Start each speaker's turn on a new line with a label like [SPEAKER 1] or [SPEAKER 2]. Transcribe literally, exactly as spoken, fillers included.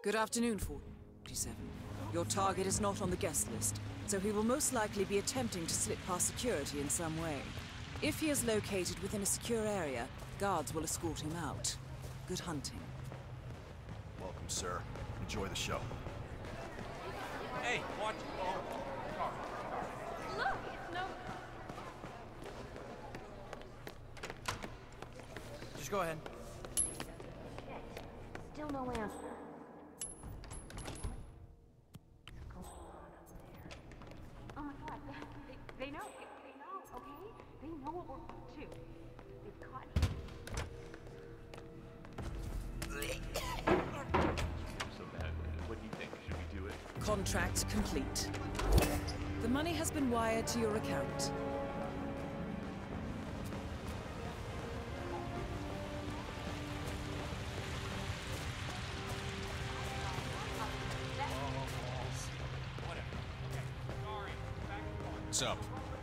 [SPEAKER 1] Good afternoon, forty-seven. Your target is not on the guest list, so he will most likely be attempting to slip past security in some way. If he is located within a secure area, guards will escort him out. Good hunting.
[SPEAKER 2] Welcome, sir. Enjoy the show.
[SPEAKER 3] Hey, watch.
[SPEAKER 4] Look, it's no...
[SPEAKER 3] Just go ahead.
[SPEAKER 4] Still no answer. Oh my god, they, they know, they know, okay? They know what we're up to. They've caught
[SPEAKER 5] So bad. What do you think? Should we do it?
[SPEAKER 1] Contract complete. The money has been wired to your account.
[SPEAKER 3] Whatever. Okay. Sorry. Back and forth.
[SPEAKER 2] What's up?